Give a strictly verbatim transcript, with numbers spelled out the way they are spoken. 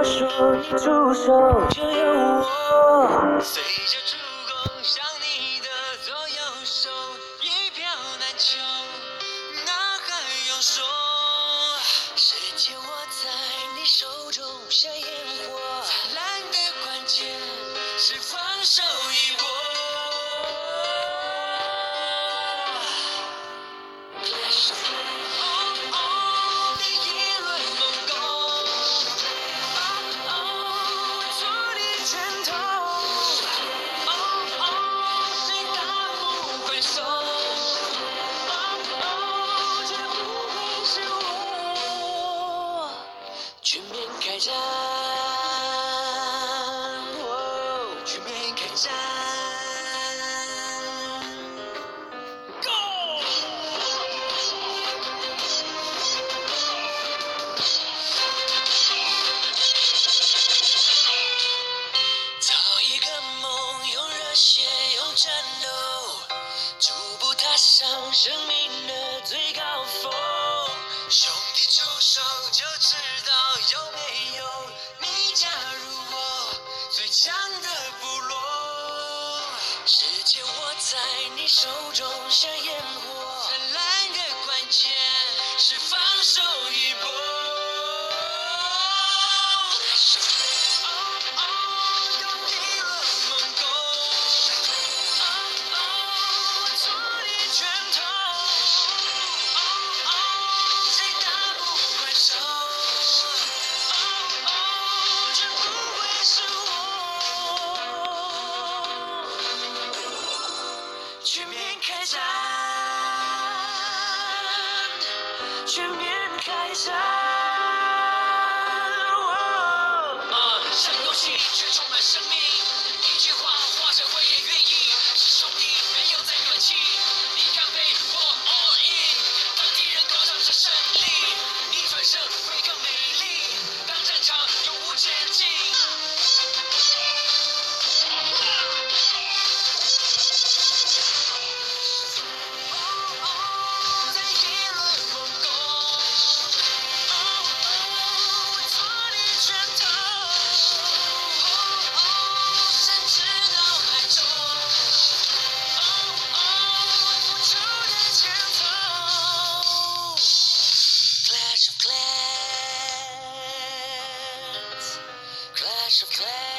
我说你出手就有我， 随着烛光向你的左右手，一票难求，哪还用说？世界握在你手中像烟火，灿烂的关键是放手一搏。Clash of Clans， 哦哦，你一轮猛攻，哦哦，出你拳头，哦哦，谁打不还手，哦哦，绝不会是我，全面开战，哦，全面开战。造一个梦，用热血，用战斗，逐步踏上生命的最高峰。兄弟出手就知道有没有你加入我最强的部落。世界握在你手中像烟火，灿烂的关键是放手一搏。哦哦，用一轮猛攻，哦哦，出你拳头，哦哦，谁打不还手，哦哦，绝不会是我，全面开战，全面开战。像游戏却充满生命，一句话化成回忆，愿意是兄弟，没有在客气。你敢陪我 all in， 当敌人高唱着胜利，你转身会更美丽。当战场永无前进。哦哦，在一轮猛攻，哦哦，出你拳头，哦哦，甚至脑海中，哦哦，付出的前头。Clash of Clans， Clash of Clans。